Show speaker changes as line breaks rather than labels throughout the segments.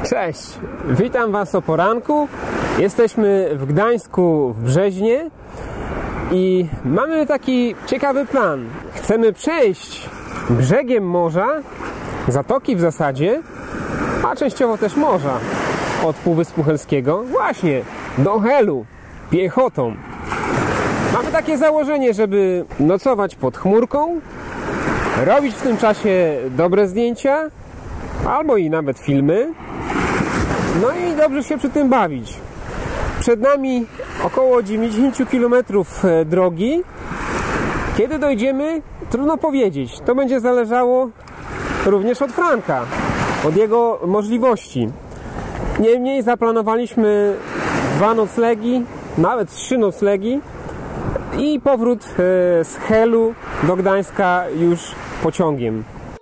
Cześć, witam Was o poranku. Jesteśmy w Gdańsku w Brzeźnie i mamy taki ciekawy plan. Chcemy przejść brzegiem morza, zatoki w zasadzie, a częściowo też morza od Półwyspu Helskiego właśnie do Helu piechotą. Mamy takie założenie, żeby nocować pod chmurką, robić w tym czasie dobre zdjęcia albo i nawet filmy, no i dobrze się przy tym bawić. Przed nami około 90 km drogi. Kiedy dojdziemy, trudno powiedzieć. To będzie zależało również od Franka, od jego możliwości. Niemniej zaplanowaliśmy 2 noclegi, nawet 3 noclegi i powrót z Helu do Gdańska już pociągiem.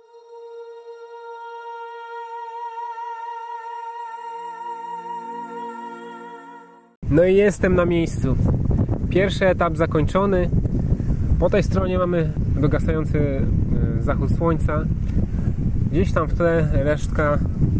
No i jestem na miejscu. Pierwszy etap zakończony. Po tej stronie mamy dogasający zachód słońca. Gdzieś tam w tle resztka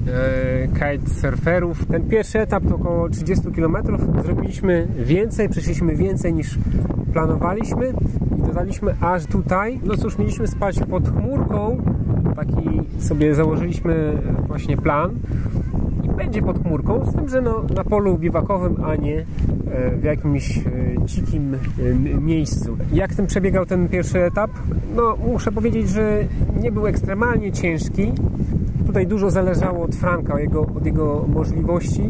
kitesurferów. Ten pierwszy etap to około 30 km. Zrobiliśmy więcej, przeszliśmy więcej niż planowaliśmy i dodaliśmy aż tutaj. No cóż, mieliśmy spać pod chmurką. Taki sobie założyliśmy właśnie plan. Będzie pod chmurką, z tym, że na polu biwakowym, a nie w jakimś dzikim miejscu. Jak tym przebiegał ten pierwszy etap? No, muszę powiedzieć, że nie był ekstremalnie ciężki. Tutaj dużo zależało od Franka, od jego możliwości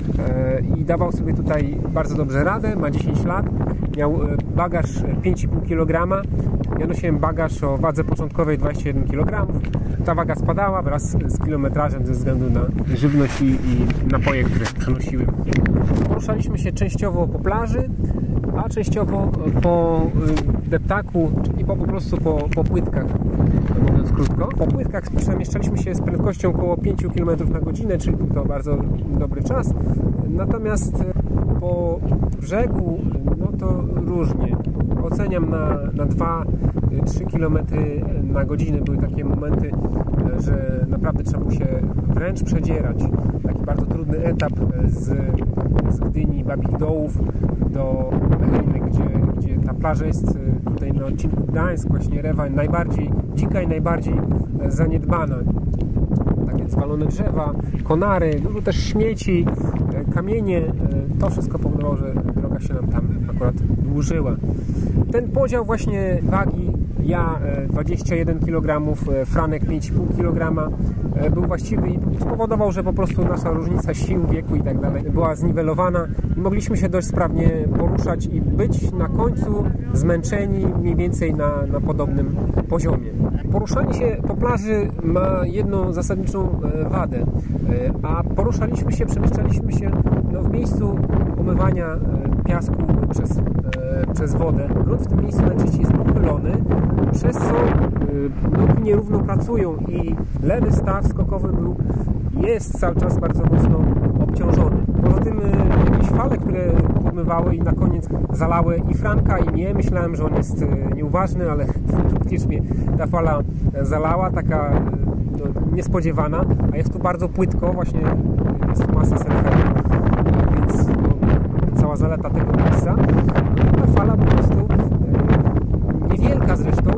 i dawał sobie tutaj bardzo dobrze radę. Ma 10 lat, miał bagaż 5,5 kg. Ja nosiłem bagaż o wadze początkowej 21 kg. Ta waga spadała wraz z kilometrażem ze względu na żywność i napoje, które przenosiłem. Poruszaliśmy się częściowo po plaży, a częściowo po deptaku i po prostu po płytkach, mówiąc krótko. Po płytkach przemieszczaliśmy się z prędkością około 5 km na godzinę, czyli był to bardzo dobry czas. Natomiast po brzegu, no to różnie. Oceniam na 2-3 km na godzinę. Były takie momenty, że naprawdę trzeba było się wręcz przedzierać. Taki bardzo trudny etap z Gdyni, Babich Dołów do Mechelinek, gdzie ta plaża jest tutaj na odcinku Gdańsk, właśnie Rewa, najbardziej dzika i najbardziej zaniedbana. Tak więc zwalone drzewa, konary, dużo też śmieci, kamienie. To wszystko powodowało, że droga się nam tam akurat dłużyła. Ten podział właśnie wagi, ja 21 kg, Franek 5,5 kg, był właściwy i spowodował, że po prostu nasza różnica sił, wieku i tak dalej była zniwelowana i mogliśmy się dość sprawnie poruszać i być na końcu zmęczeni mniej więcej na podobnym poziomie. Poruszanie się po plaży ma jedną zasadniczą wadę, a przemieszczaliśmy się w miejscu umywania piasku przez wodę. Grunt w tym miejscu najczęściej jest pochylony, przez co nogi nierówno pracują i lewy staw skokowy jest cały czas bardzo mocno obciążony. Poza tym jakieś fale, które podmywały i na koniec zalały i Franka i mnie. Myślałem, że on jest nieuważny, ale faktycznie mnie ta fala zalała, taka niespodziewana, a jest tu bardzo płytko, właśnie jest masa surferów, więc cała zaleta tego miejsca. Ta fala po prostu niewielka zresztą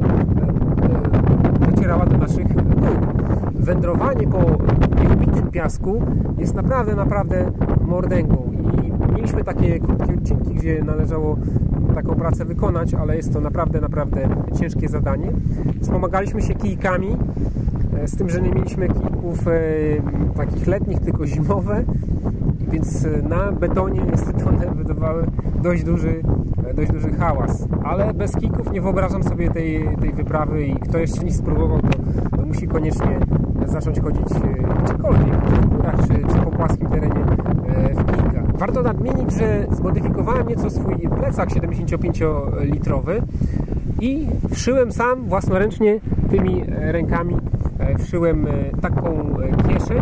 docierała do naszych nóg. Wędrowanie po nieubitym piasku jest naprawdę mordęgą i mieliśmy takie krótkie odcinki, gdzie należało taką pracę wykonać, ale jest to naprawdę ciężkie zadanie. Wspomagaliśmy się kijkami, z tym, że nie mieliśmy kijków takich letnich, tylko zimowe, więc na betonie niestety one wydawały dość duży hałas. Ale bez kijków nie wyobrażam sobie tej wyprawy i kto jeszcze nie spróbował, to musi koniecznie zacząć chodzić gdziekolwiek, w górach czy po płaskim terenie w kijkach. Warto nadmienić, że zmodyfikowałem nieco swój plecak 75-litrowy i wszyłem sam własnoręcznie tymi rękami. Wszyłem taką kieszeń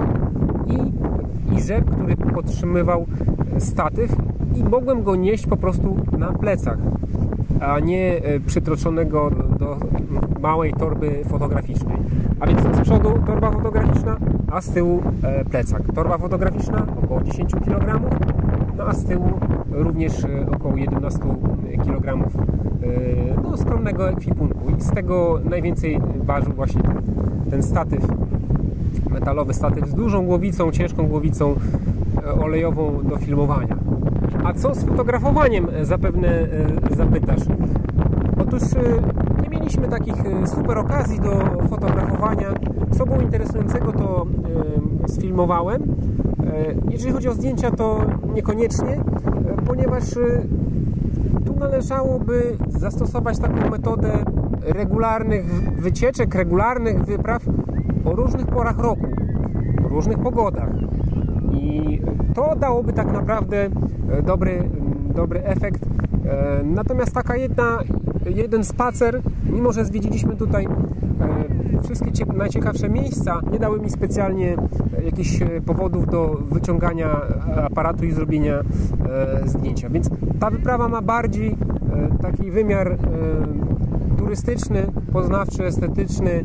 i rzep, który podtrzymywał statyw i mogłem go nieść po prostu na plecach, a nie przytroczonego małej torby fotograficznej. A więc z przodu torba fotograficzna, a z tyłu plecak. Torba fotograficzna około 10 kg, no a z tyłu również około 11 kg no, skromnego ekwipunku. I z tego najwięcej ważył właśnie ten statyw, metalowy statyw z dużą głowicą, ciężką głowicą olejową do filmowania. A co z fotografowaniem, zapewne zapytasz? Otóż nie mieliśmy takich super okazji do fotografowania. Co było interesującego, to sfilmowałem. Jeżeli chodzi o zdjęcia, to niekoniecznie, ponieważ tu należałoby zastosować taką metodę regularnych wycieczek, regularnych wypraw o różnych porach roku, o różnych pogodach. I to dałoby tak naprawdę dobry efekt. Natomiast jeden spacer, mimo że zwiedziliśmy tutaj wszystkie najciekawsze miejsca, nie dały mi specjalnie jakichś powodów do wyciągania aparatu i zrobienia zdjęcia. Więc ta wyprawa ma bardziej taki wymiar turystyczny, poznawczy, estetyczny.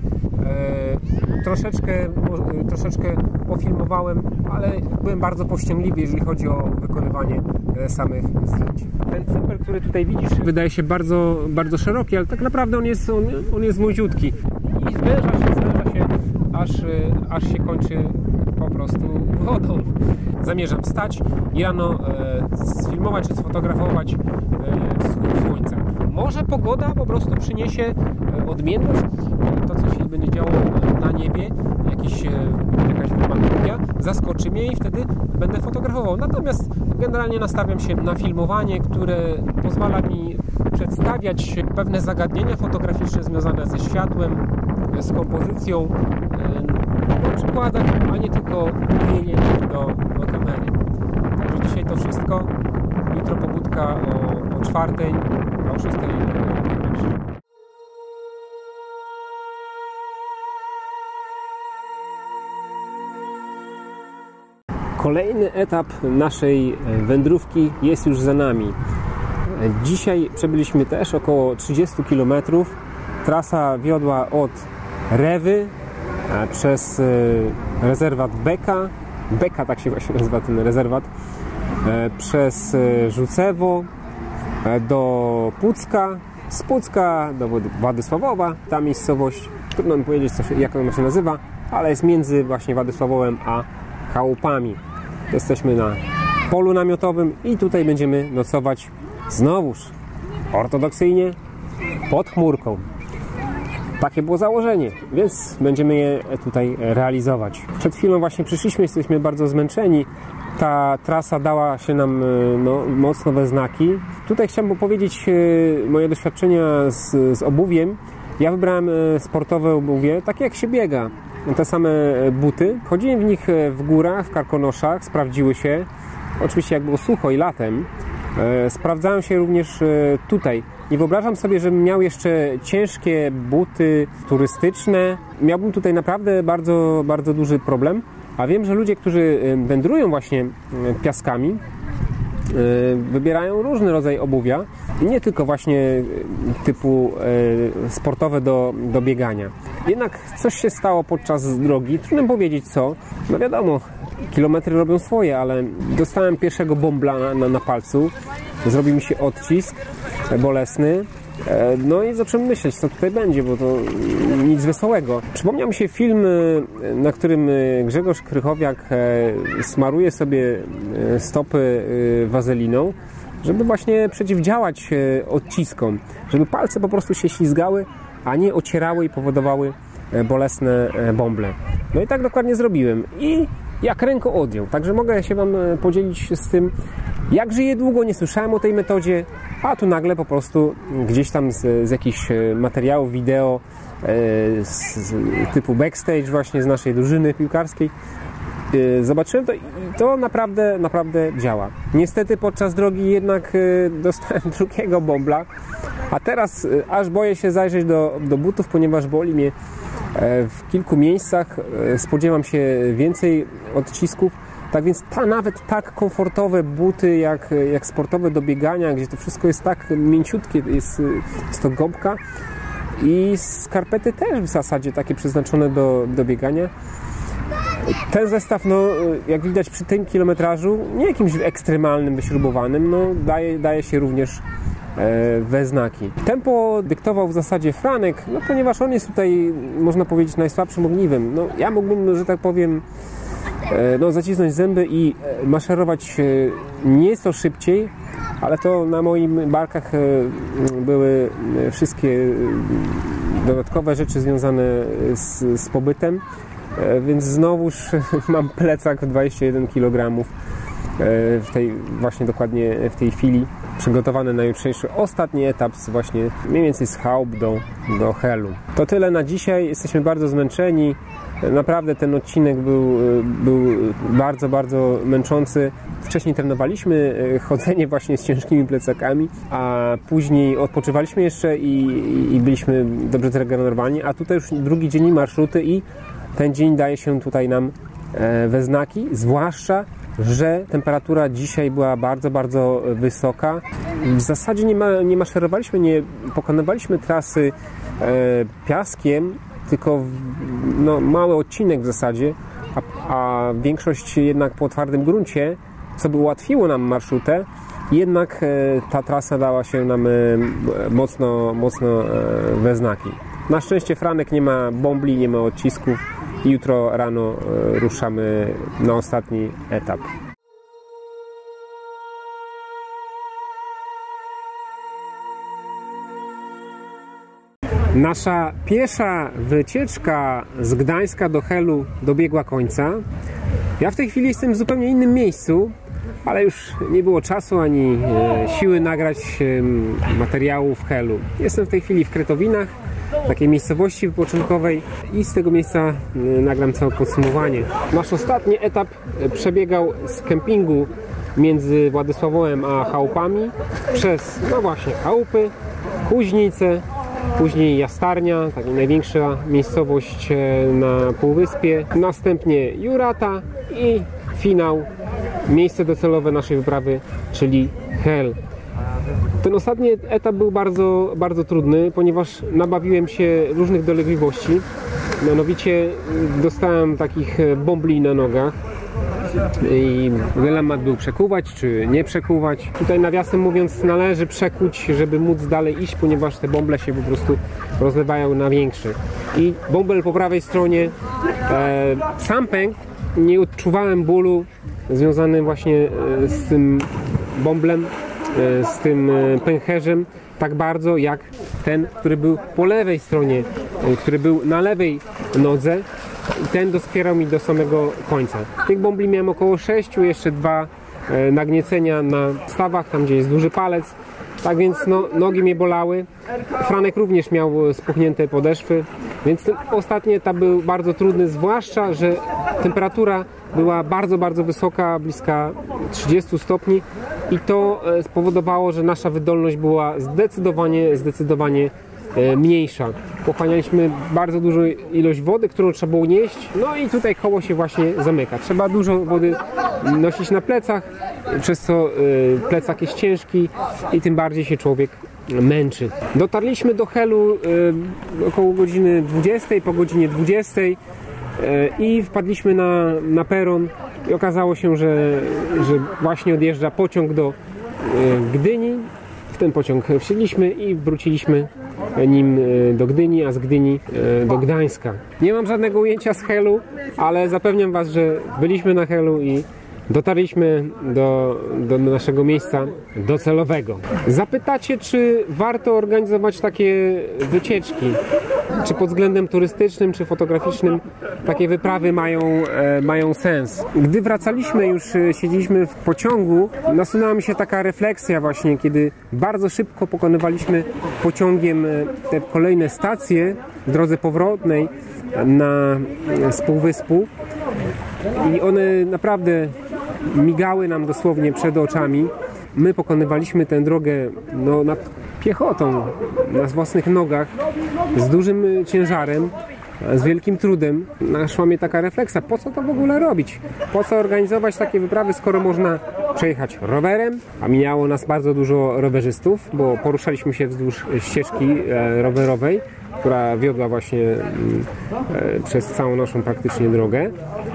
Troszeczkę pofilmowałem, ale byłem bardzo powściągliwy, jeżeli chodzi o wykonywanie samych zdjęć. Ten cymbel, który tutaj widzisz, wydaje się bardzo, bardzo szeroki, ale tak naprawdę on jest wąziutki i zwęża się aż się kończy po prostu wodą. Zamierzam wstać i rano sfilmować czy sfotografować wschód słońca. Może pogoda po prostu przyniesie odmienność, to co się będzie działo na niebie, jakaś wypadka zaskoczy mnie i wtedy będę fotografował. Natomiast generalnie nastawiam się na filmowanie, które pozwala mi przedstawiać pewne zagadnienia fotograficzne związane ze światłem, z kompozycją, na przykładach, a nie tylko mówienie do kamery. Także dzisiaj to wszystko. Jutro pobudka o 4:00, a o 6:00 biegać. Kolejny etap naszej wędrówki jest już za nami. Dzisiaj przebyliśmy też około 30 km. Trasa wiodła od Rewy przez rezerwat Beka. Beka, tak się właśnie nazywa ten rezerwat. Przez Rzucewo do Pucka. Z Pucka do Władysławowa. Ta miejscowość, trudno mi powiedzieć, jak ona się nazywa, ale jest między właśnie Władysławowem a chałupami. Jesteśmy na polu namiotowym i tutaj będziemy nocować znowuż ortodoksyjnie pod chmurką. Takie było założenie, więc będziemy je tutaj realizować. Przed chwilą właśnie przyszliśmy, jesteśmy bardzo zmęczeni. Ta trasa dała się nam mocno we znaki. Tutaj chciałbym powiedzieć moje doświadczenia z obuwiem. Ja wybrałem sportowe obuwie, takie jak się biega. Te same buty. Chodziłem w nich w górach, w karkonoszach, sprawdziły się. Oczywiście jak było sucho i latem. Sprawdzają się również tutaj. Nie wyobrażam sobie, żebym miał jeszcze ciężkie buty turystyczne. Miałbym tutaj naprawdę bardzo, bardzo duży problem. A wiem, że ludzie, którzy wędrują właśnie piaskami, wybierają różny rodzaj obuwia. Nie tylko właśnie typu sportowe do biegania. Jednak coś się stało podczas drogi. Trudno powiedzieć co. No wiadomo, kilometry robią swoje, ale dostałem pierwszego bąbla na palcu. Zrobił mi się odcisk bolesny. No i zacząłem myśleć, co tutaj będzie, bo to nic wesołego. Przypomniał mi się film, na którym Grzegorz Krychowiak smaruje sobie stopy wazeliną, żeby właśnie przeciwdziałać odciskom, żeby palce po prostu się ślizgały, a nie ocierały i powodowały bolesne bąble. No i tak dokładnie zrobiłem i jak ręką odjął. Także mogę się Wam podzielić z tym, jak żyję długo, nie słyszałem o tej metodzie, a tu nagle po prostu gdzieś tam z jakichś materiałów wideo typu backstage właśnie z naszej drużyny piłkarskiej zobaczyłem to i to naprawdę działa. Niestety podczas drogi jednak dostałem drugiego bąbla, a teraz aż boję się zajrzeć do butów, ponieważ boli mnie w kilku miejscach. Spodziewam się więcej odcisków. Tak więc nawet tak komfortowe buty jak sportowe do biegania, gdzie to wszystko jest tak mięciutkie, jest to gąbka, i skarpety też w zasadzie takie przeznaczone do biegania. Ten zestaw, no, jak widać przy tym kilometrażu, nie jakimś ekstremalnym, wyśrubowanym, no, daje się również we znaki. Tempo dyktował w zasadzie Franek, no, ponieważ on jest tutaj, można powiedzieć, najsłabszym ogniwem. No, ja mógłbym, że tak powiem, no, zacisnąć zęby i maszerować nieco szybciej, ale to na moim barkach były wszystkie dodatkowe rzeczy związane z pobytem, więc znowuż mam plecak w 21 kg dokładnie w tej chwili przygotowany na jutrzejszy ostatni etap właśnie mniej więcej z chałup do Helu. To tyle na dzisiaj, jesteśmy bardzo zmęczeni. Naprawdę ten odcinek był bardzo, bardzo męczący. Wcześniej trenowaliśmy chodzenie właśnie z ciężkimi plecakami, a później odpoczywaliśmy jeszcze i byliśmy dobrze zregenerowani, a tutaj już drugi dzień marszruty i ten dzień daje się tutaj nam we znaki, zwłaszcza, że temperatura dzisiaj była bardzo, bardzo wysoka. W zasadzie nie maszerowaliśmy, nie pokonywaliśmy trasy piaskiem, tylko no, mały odcinek w zasadzie, a większość jednak po twardym gruncie, co by ułatwiło nam marszrutę, jednak ta trasa dała się nam mocno we znaki. Na szczęście Franek nie ma bombli, nie ma odcisków i jutro rano ruszamy na ostatni etap. Nasza piesza wycieczka z Gdańska do Helu dobiegła końca. Ja w tej chwili jestem w zupełnie innym miejscu, ale już nie było czasu ani siły nagrać materiału w Helu. Jestem w tej chwili w Kretowinach, takiej miejscowości wypoczynkowej i z tego miejsca nagram całe podsumowanie. Nasz ostatni etap przebiegał z kempingu między Władysławowem a chałupami przez, no właśnie, chałupy, Kuźnice, później Jastarnia, taka największa miejscowość na półwyspie, następnie Jurata i finał, miejsce docelowe naszej wyprawy, czyli Hel. Ten ostatni etap był bardzo, bardzo trudny, ponieważ nabawiłem się różnych dolegliwości. Mianowicie dostałem takich bombli na nogach i dylemat był przekuwać czy nie przekuwać. Tutaj nawiasem mówiąc należy przekuć, żeby móc dalej iść, ponieważ te bąble się po prostu rozlewają na większy. I bąbel po prawej stronie sam pękł, nie odczuwałem bólu związanym właśnie z tym bąblem, z tym pęcherzem tak bardzo jak ten, który był po lewej stronie, który był na lewej nodze. Ten doskwierał mi do samego końca. Tych bombli miałem około 6, jeszcze 2 nagniecenia na stawach, tam gdzie jest duży palec. Tak więc no, nogi mnie bolały. Franek również miał spuchnięte podeszwy, więc ten ostatni etap był bardzo trudny, zwłaszcza, że temperatura była bardzo, bardzo wysoka, bliska 30 stopni i to spowodowało, że nasza wydolność była zdecydowanie mniejsza. Pochłanialiśmy bardzo dużą ilość wody, którą trzeba było nieść, no i tutaj koło się właśnie zamyka. Trzeba dużo wody nosić na plecach, przez co plecak jest ciężki i tym bardziej się człowiek męczy. Dotarliśmy do Helu około godziny 20, po godzinie 20 i wpadliśmy na peron i okazało się, że właśnie odjeżdża pociąg do Gdyni. W ten pociąg wsiedliśmy i wróciliśmy nim do Gdyni, a z Gdyni do Gdańska. Nie mam żadnego ujęcia z Helu, ale zapewniam Was, że byliśmy na Helu i dotarliśmy do naszego miejsca docelowego. Zapytacie, czy warto organizować takie wycieczki? Czy pod względem turystycznym, czy fotograficznym takie wyprawy mają sens? Gdy wracaliśmy, już siedzieliśmy w pociągu, nasunęła mi się taka refleksja właśnie, kiedy bardzo szybko pokonywaliśmy pociągiem te kolejne stacje w drodze powrotnej z półwyspu i one naprawdę migały nam dosłownie przed oczami. My pokonywaliśmy tę drogę piechotą, na własnych nogach, z dużym ciężarem, z wielkim trudem. Naszła mnie taka refleksja, po co to w ogóle robić? Po co organizować takie wyprawy, skoro można przejechać rowerem? A mijało nas bardzo dużo rowerzystów, bo poruszaliśmy się wzdłuż ścieżki rowerowej, która wiodła właśnie przez całą naszą praktycznie drogę.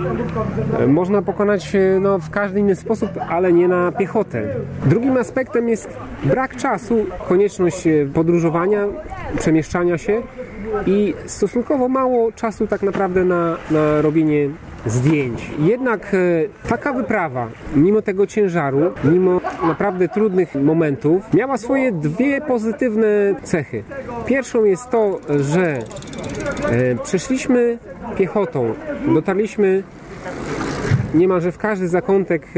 Można pokonać w każdy inny sposób, ale nie na piechotę. Drugim aspektem jest brak czasu, konieczność podróżowania, przemieszczania się i stosunkowo mało czasu tak naprawdę na robienie zdjęć. Jednak taka wyprawa, mimo tego ciężaru, mimo naprawdę trudnych momentów, miała swoje dwie pozytywne cechy. Pierwszą jest to, że przeszliśmy piechotą, dotarliśmy niemalże w każdy zakątek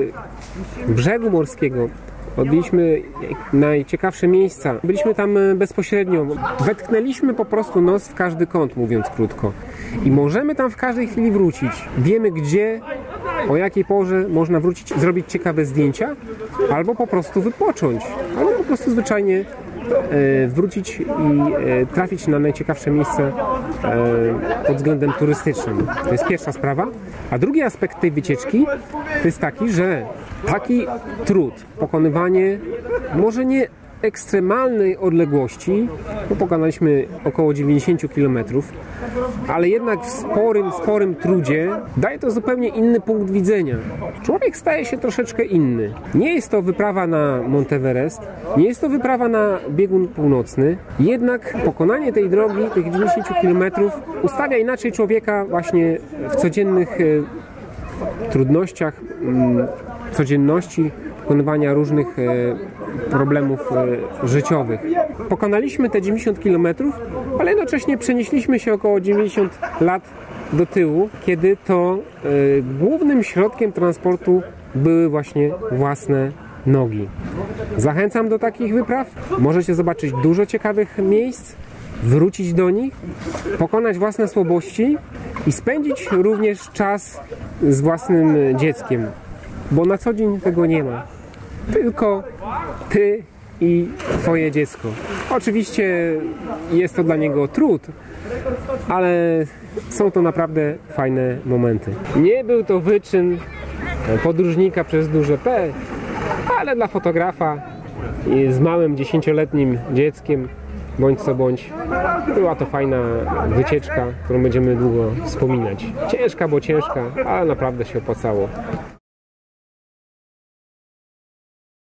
brzegu morskiego. Odbyliśmy najciekawsze miejsca. Byliśmy tam bezpośrednio. Wetknęliśmy po prostu nos w każdy kąt, mówiąc krótko. I możemy tam w każdej chwili wrócić. Wiemy gdzie, o jakiej porze można wrócić, zrobić ciekawe zdjęcia, albo po prostu wypocząć, albo po prostu zwyczajnie wrócić i trafić na najciekawsze miejsce pod względem turystycznym. To jest pierwsza sprawa. A drugi aspekt tej wycieczki to jest taki, że taki trud, pokonywanie może nie ekstremalnej odległości, bo pokonaliśmy około 90 km, ale jednak w sporym trudzie daje to zupełnie inny punkt widzenia. Człowiek staje się troszeczkę inny. Nie jest to wyprawa na Mount Everest, nie jest to wyprawa na biegun północny, jednak pokonanie tej drogi, tych 90 km ustawia inaczej człowieka właśnie w codziennych trudnościach, codzienności, pokonywania różnych problemów życiowych. Pokonaliśmy te 90 km, ale jednocześnie przenieśliśmy się około 90 lat do tyłu, kiedy to głównym środkiem transportu były właśnie własne nogi. Zachęcam do takich wypraw. Możecie zobaczyć dużo ciekawych miejsc, wrócić do nich, pokonać własne słabości i spędzić również czas z własnym dzieckiem, bo na co dzień tego nie ma. Tylko ty i twoje dziecko. Oczywiście jest to dla niego trud, ale są to naprawdę fajne momenty. Nie był to wyczyn podróżnika przez duże P, ale dla fotografa z małym 10-letnim dzieckiem bądź co bądź była to fajna wycieczka, którą będziemy długo wspominać. Ciężka, bo ciężka, ale naprawdę się opłacało.